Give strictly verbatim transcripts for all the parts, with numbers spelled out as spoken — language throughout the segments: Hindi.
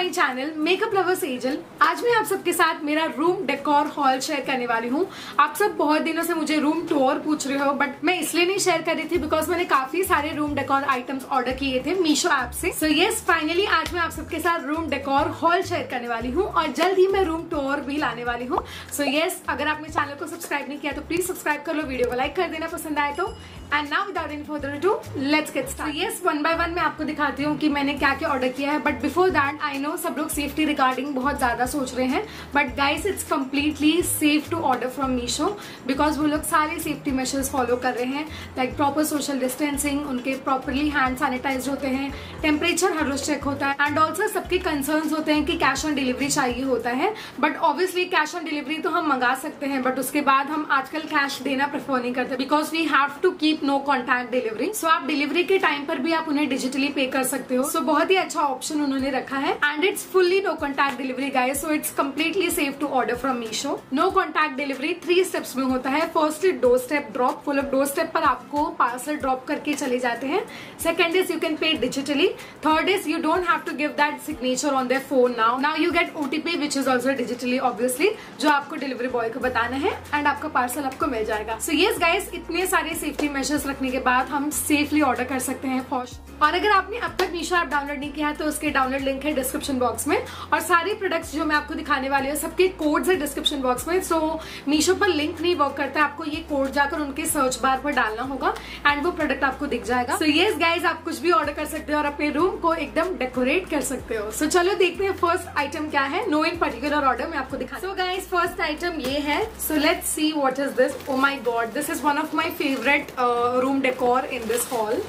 My channel makeup lover Sejal. आज मैं आप सबके साथ मेरा रूम डेकोर हॉल शेयर करने वाली हूँ। आप सब बहुत दिनों से मुझे रूम टूर पूछ रहे हो, बट मैं इसलिए नहीं शेयर कर रही थी बिकॉज मैंने काफी सारे रूम डेकोर आइटम्स ऑर्डर किए थे मीशो ऐप से। सो यस, फाइनली आज मैं आप सबके साथ रूम डेकोर हॉल शेयर करने वाली हूँ और जल्द ही मैं रूम टूर भी लाने वाली हूँ। सो यस, अगर आपने चैनल को सब्सक्राइब नहीं किया तो प्लीज सब्सक्राइब कर लो, वीडियो को लाइक कर देना पसंद आए तो। And now without any further ado let's get start. Yes, one by one मैं आपको दिखाती हूँ कि मैंने क्या क्या ऑर्डर किया है, but before that I know सब लोग सेफ्टी रिगार्डिंग बहुत ज्यादा सोच रहे हैं, but guys it's completely safe to order from Meesho because वो लोग सारे सेफ्टी मेजर्स फॉलो कर रहे हैं, लाइक प्रॉपर सोशल डिस्टेंसिंग, उनके प्रॉपरली हैंड सैनिटाइज होते हैं, टेम्परेचर हर रोज चेक होता है एंड ऑल्सो सबके कंसर्न्स होते हैं कि कैश ऑन डिलीवरी चाहिए होता है। But obviously cash on delivery तो हम मंगा सकते हैं, बट उसके बाद हम आजकल कैश देना प्रेफर नहीं करते because we have to keep no contact delivery. So आप डिलीवरी के टाइम पर भी आप उन्हें डिजिटली पे कर सकते हो। सो so, बहुत ही अच्छा ऑप्शन उन्होंने रखा है and it's fully no contact delivery guys, so it's completely safe to order from Meesho. No contact delivery three steps में होता है। First is door step drop, वो लोग डोर स्टेप पर आपको पार्सल ड्रॉप करके चले जाते हैं। Second is you can pay digitally. Third is you don't have to give that signature on their phone now now you get OTP which is also digitally obviously, जो आपको डिलीवरी बॉय को बताना है एंड आपका पार्सल आपको मिल जाएगा। सो यस गाइस, इतने सारे सेफ्टी मेजर्स रखने के बाद हम सेफली ऑर्डर कर सकते हैं फॉर। और अगर आपने अब तक मीशो ऐप डाउनलोड नहीं किया है तो उसके डाउनलोड लिंक है डिस्क्रिप्शन बॉक्स में, और सारे प्रोडक्ट्स जो मैं आपको दिखाने वाली हूँ सबके कोड्स है डिस्क्रिप्शन बॉक्स में। सो मीशो पर लिंक नहीं वर्क करता, आपको ये कोड जाकर उनके सर्च बार पर डालना होगा एंड वो प्रोडक्ट आपको दिख जाएगा। सो यस गाइज, आप कुछ भी ऑर्डर कर सकते हो और अपने रूम को एकदम डेकोरेट कर सकते हो। सो so, चलो देखते हैं फर्स्ट आइटम क्या है। नो इन पर्टिकुलर ऑर्डर मैं आपको दिखा। सो गाइज, फर्स्ट आइटम ये है। So let's see what is this. Oh my God, this is one of my favourite room decor in this haul.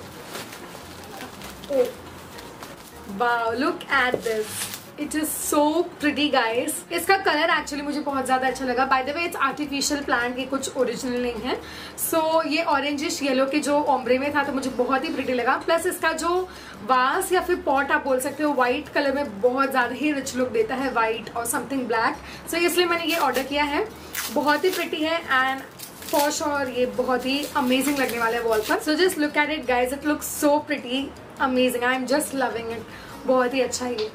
Oh wow, look at this. It is so pretty guys. इसका कलर एक्चुअली मुझे बहुत ज्यादा अच्छा लगा। By the way it's artificial plant, ये कुछ ओरिजिनल नहीं है। सो so, ये ऑरेंजिश येलो के जो ओम्ब्रे में था तो मुझे बहुत ही प्रिटी लगा। प्लस इसका जो वास या फिर पॉट आप बोल सकते हो व्हाइट कलर में बहुत ज्यादा ही रिच लुक देता है, व्हाइट और समथिंग ब्लैक। सो इसलिए मैंने ये ऑर्डर किया है। बहुत ही प्रिटी है एंड फॉर श्योर ये बहुत ही अमेजिंग लगने वाला है वॉल पर। So just look at it guys, it looks so pretty, amazing. I am just loving it. बहुत ही अच्छा है ये।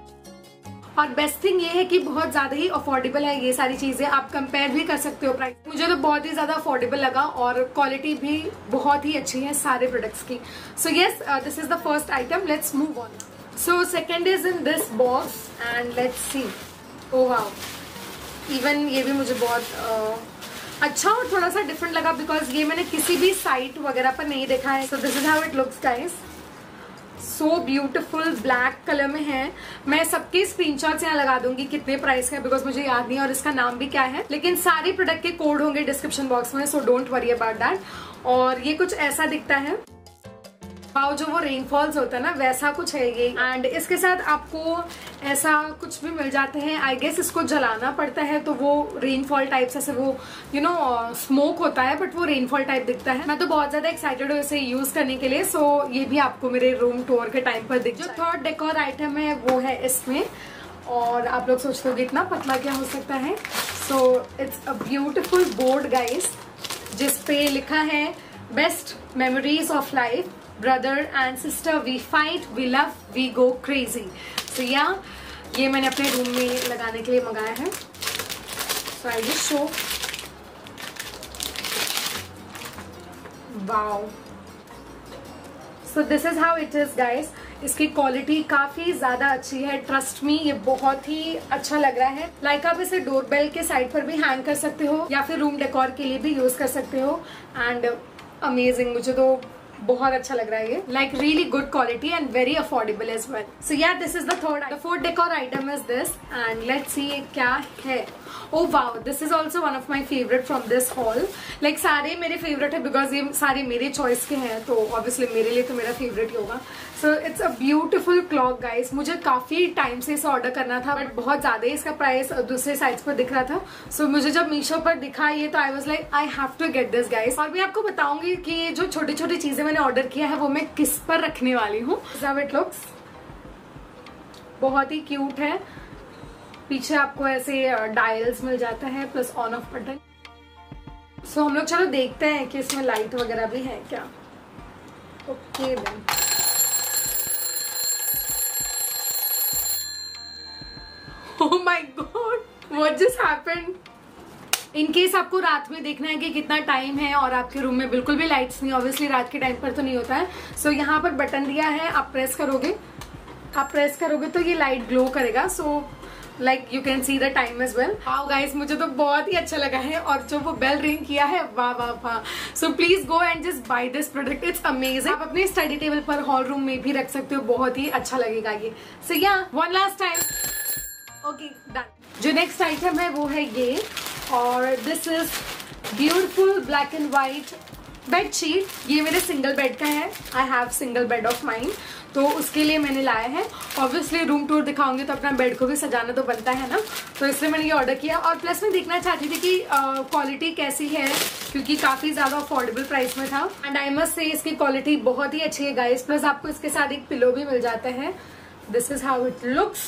और बेस्ट थिंग ये है कि बहुत ज्यादा ही अफोर्डेबल है ये सारी चीजें, आप कंपेयर भी कर सकते हो प्राइस। मुझे तो बहुत ही ज्यादा अफोर्डेबल लगा और क्वालिटी भी बहुत ही अच्छी है सारे प्रोडक्ट्स की। So yes, this is the first item. Let's move on. So second is in this box and let's see. Oh wow, even ये भी मुझे बहुत uh, अच्छा और थोड़ा सा डिफरेंट लगा बिकॉज ये मैंने किसी भी साइट वगैरह पर नहीं देखा है। So this is how it looks guys. So beautiful, black colour में है। मैं सबके स्क्रीनशॉट्स यहाँ लगा दूंगी कितने प्राइस का है बिकॉज मुझे याद नहीं है और इसका नाम भी क्या है, लेकिन सारे प्रोडक्ट के कोड होंगे डिस्क्रिप्शन बॉक्स में, so don't worry about that. और ये कुछ ऐसा दिखता है, वाओ, जो वो रेनफॉल्स होता है ना वैसा कुछ है ये। एंड इसके साथ आपको ऐसा कुछ भी मिल जाते हैं। आई गेस इसको जलाना पड़ता है तो वो रेनफॉल टाइप से वो यू नो स्मोक होता है, बट वो रेनफॉल टाइप दिखता है। मैं तो बहुत ज्यादा एक्साइटेड हूँ इसे यूज करने के लिए। सो so, ये भी आपको मेरे रूम टूर के टाइम पर दिख। जो थर्ड डेकोर आइटम है वो है इसमें, और आप लोग सोचते हो इतना पतला क्या हो सकता है। So it's a beautiful board guys, जिसपे लिखा है best memories of life, brother and sister we fight we love we go crazy. So yeah ये मैंने अपने रूम में लगाने के लिए मंगाया है। So I just show. Wow, so this is how it is guys. इसकी क्वालिटी काफी ज्यादा अच्छी है, ट्रस्ट मी, ये बहुत ही अच्छा लग रहा है। लाइक आप इसे डोरबेल के साइड पर भी हैंग कर सकते हो या फिर रूम डेकोर के लिए भी यूज कर सकते हो एंड अमेजिंग, मुझे तो बहुत अच्छा लग रहा है ये। Like really good quality and very affordable as well. So yeah this is the third the fourth decor item is this and let's see ये क्या है। Oh wow, this is also one of my favourite from this haul. Like सारे मेरे फेवरेट है बिकॉज ये सारे मेरे चॉइस के हैं, तो ऑब्वियसली मेरे लिए तो मेरा फेवरेट ही होगा। So it's a beautiful clock guys. मुझे काफी टाइम से इसे ऑर्डर करना था, बट बहुत ज्यादा ही इसका प्राइस दूसरे साइट्स पर दिख रहा था। सो so, मुझे जब मीशो पर दिखा ये तो I was like I have to get this guys. और मैं आपको बताऊंगी कि ये जो छोटी छोटी चीजें मैंने ऑर्डर किया है वो मैं किस पर रखने वाली हूँ। हाउ इट लुक्स, बहुत ही क्यूट है। पीछे आपको ऐसे डायल्स मिल जाता है plus on off button. So हम लोग चलो देखते हैं कि इसमें लाइट वगैरह भी है क्या। Okay then. Oh my God, what just happened? In case आपको रात में देखना है कि कितना टाइम है और आपके रूम में बिल्कुल भी लाइट्स नहीं, ऑब्वियसली रात के टाइम पर तो नहीं होता है। सो so, यहाँ पर बटन दिया है, आप प्रेस करोगे आप प्रेस करोगे तो ये लाइट ग्लो करेगा। So like you can see the time as well. Wow guys, मुझे तो बहुत ही अच्छा लगा है। और जो वो बेल रिंग किया है, वाह वाह वाह। So please go and just buy this product, it's amazing. आप अपने स्टडी टेबल पर, हॉल रूम में भी रख सकते हो, बहुत ही अच्छा लगेगा ये। So yeah one last time. Okay done. जो नेक्स्ट आइटम है वो है ये, और this is beautiful black and white bedsheet. ये मेरे सिंगल बेड का है, I have single bed of mine, तो उसके लिए मैंने लाया है। ऑब्वियसली रूम टूर दिखाऊंगी तो अपना बेड को भी सजाना तो बनता है ना, तो इसलिए मैंने ये ऑर्डर किया। और प्लस मैं देखना चाहती थी कि क्वालिटी uh, कैसी है, क्योंकि काफी ज्यादा अफोर्डेबल प्राइस में था। एंड आई मस्ट से इसकी क्वालिटी बहुत ही अच्छी है गाइस। प्लस आपको इसके साथ एक पिलो भी मिल जाता है। This is how it looks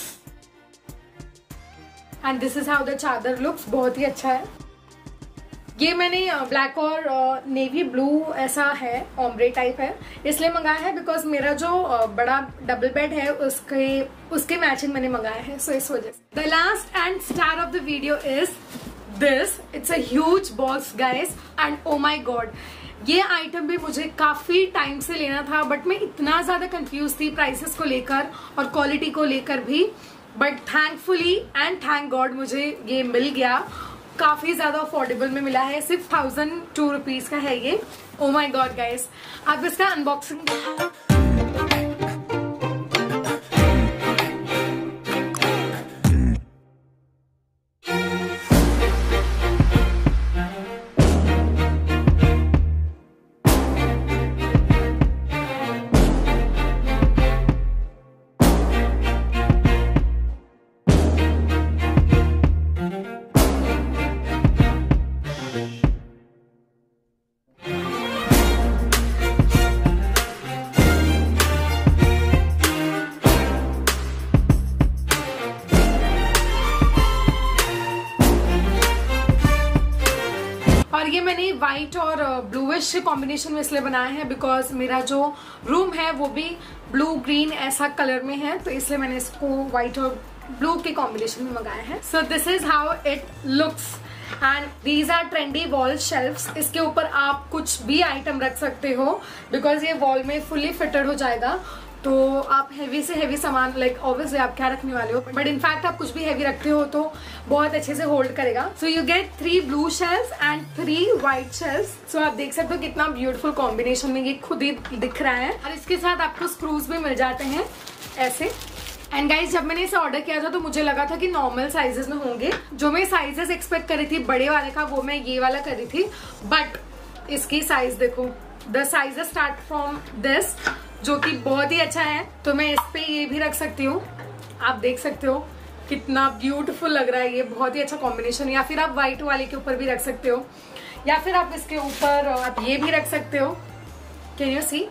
and this is how the chadar looks. बहुत ही अच्छा है। ये मैंने ब्लैक और नेवी ब्लू ऐसा है, ओम्ब्रे टाइप है, इसलिए मंगाया है बिकॉज मेरा जो बड़ा डबल बेड है उसके उसके मैचिंग मैंने मंगाया है। सो so इस वजह से the last and star of the video is this. It's a huge box guys, and oh my God, ये आइटम भी मुझे काफी टाइम से लेना था, बट मैं इतना ज्यादा कंफ्यूज थी प्राइसेस को लेकर और क्वालिटी को लेकर भी। But thankfully and thank God मुझे ये मिल गया। काफी ज्यादा अफोर्डेबल में मिला है, सिर्फ थाउजेंड टू रुपीज का है ये। ओ माय गॉड गाइस, आप इसका अनबॉक्सिंग ये मैंने व्हाइट और ब्लूइश कॉम्बिनेशन में इसलिए बनाया है बिकॉज मेरा जो रूम है वो भी ब्लू ग्रीन ऐसा कलर में है, तो इसलिए मैंने इसको व्हाइट और ब्लू के कॉम्बिनेशन में मंगाया है। So this is how it looks and these are trendy wall shelfs. इसके ऊपर आप कुछ भी आइटम रख सकते हो बिकॉज ये वॉल में फुली फिटेड हो जाएगा। तो आप हैवी से हैवी सामान, लाइक ऑब्वियसली आप क्या रखने वाले हो, बट इनफैक्ट आप कुछ भी हैवी रखते हो तो बहुत अच्छे से होल्ड करेगा। So you get three blue shelves and three white shelves. So आप देख सकते हो कितना ब्यूटीफुल कॉम्बिनेशन में ये खुद ही दिख रहा है। और इसके साथ आपको स्क्रूज भी मिल जाते हैं ऐसे। एंड गाइज, जब मैंने इसे ऑर्डर किया था तो मुझे लगा था कि नॉर्मल साइजेस में होंगे। जो मैं साइजेस एक्सपेक्ट कर रही थी बड़े वाले का, वो मैं ये वाला कर रही थी, बट इसकी साइज देखो, the sizes start from this, जो कि बहुत ही अच्छा है। तो मैं इस पे ये भी रख सकती हूँ, आप देख सकते हो कितना ब्यूटीफुल लग रहा है ये, बहुत ही अच्छा कॉम्बिनेशन। या फिर आप व्हाइट वाले के ऊपर भी रख सकते हो, या फिर आप इसके ऊपर आप ये भी रख सकते हो। कैन यू सी,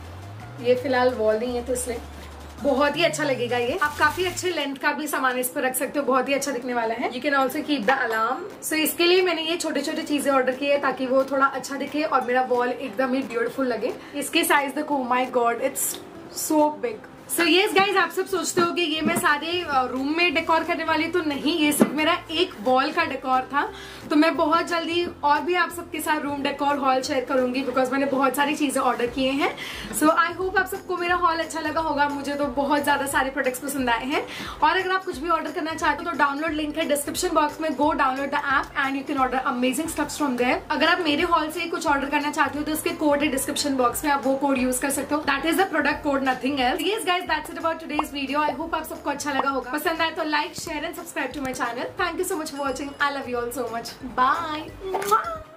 ये फिलहाल वॉल नहीं है तो इसलिए बहुत ही अच्छा लगेगा ये। आप काफी अच्छे लेंथ का भी सामान इस पर रख सकते हो, बहुत ही अच्छा दिखने वाला है। You can also keep the alarm. So इसके लिए मैंने ये छोटे छोटे चीजें ऑर्डर की है ताकि वो थोड़ा अच्छा दिखे और मेरा वॉल एकदम ही ब्यूटीफुल लगे। इसकी साइज देखो, my God, it's so big. So yes guys, आप सब सोचते हो कि ये मैं सारे रूम में डेकोर करने वाली, तो नहीं, ये सिर्फ मेरा एक वॉल का डेकोर था। तो मैं बहुत जल्दी और भी आप सबके साथ रूम डेकोर हॉल शेयर करूंगी बिकॉज मैंने बहुत सारी चीजें ऑर्डर किए हैं। सो आई होप आप सबको मेरा हॉल अच्छा लगा होगा। मुझे तो बहुत ज्यादा सारे प्रोडक्ट्स पसंद आए हैं। और अगर आप कुछ भी ऑर्डर करना चाहते हो तो डाउनलोड लिंक है डिस्क्रिप्शन बॉक्स में, go download the app and you can order amazing stuffs from there. अगर आप मेरे हॉल से कुछ ऑर्डर करना चाहते हो तो उसके कोड है डिस्क्रिप्शन बॉक्स में, आप वो कोड यूज कर सकते हो। That is the product code, nothing else. Yes guys, that's it about today's video. I hope आप सबको अच्छा लगा होगा। पसंद आए तो like, share and subscribe to my channel. Thank you so much for watching. I love you all so much. Bye.